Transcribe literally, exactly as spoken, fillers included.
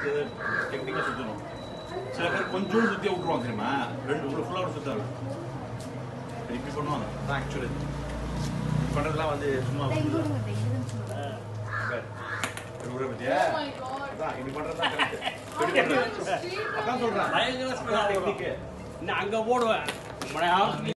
அடுத்து டெக்னிக்காக சுற்றணும். சில பேர் கொஞ்சோண்டு சுற்றியே விட்டுருவாங்க தெரியுமா, ரெண்டு ஒரு ஃபுல்லாக சுற்றாங்க. இப்படி பண்ணுவாங்க அதான் ஆக்சுவலி பண்ணுறதுலாம் வந்து சும்மா ஊரை பற்றியா அதான் இப்படி பண்ணுறது தான் கரெக்ட். அதான் சொல்கிறேன் டெக்னிக்கு. நான் அங்கே போடுவேன்